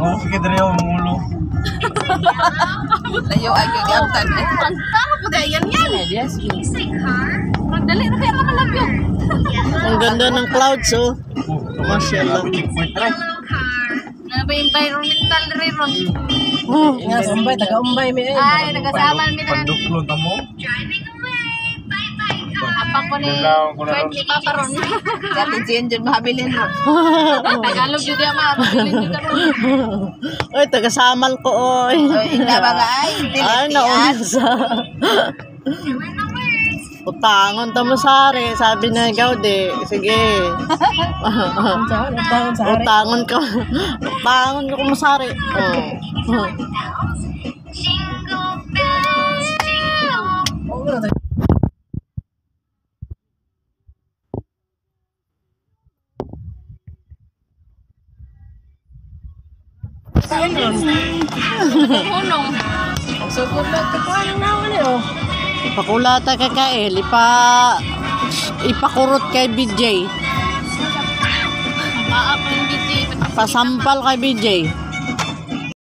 Oh, sige dali ako mulo. Layo ay gagawtan eh. Pantaro po dahil yan yan. Yes. Dali na kaya naman lang yun. Ang ganda ng clouds, oh. Masyaallah. Checkpoint try. Ano ba environmental rin? Oh, Umbay, taga-umbay mi eh. Ay, nagkasama namin na Panduklon tamo. apang ko ni friend ni Papa Ron. Dati diyan dyan mahabilin mo. Tagalog yun yung mga pagbilin yun karon. Oy, taga-samal ko, oy. Ina ba nga ay, Ay, naunsa. Utangon ta mo sari, sabi na ikaw de. Sige. Utangon ka. Utangon ko mo sari. Oh. Hunong. So kung nagkakuha na wala oh. Ipakulata ka kael, ipakurot kay BJ. Maak ng BJ. Pasampal kay BJ.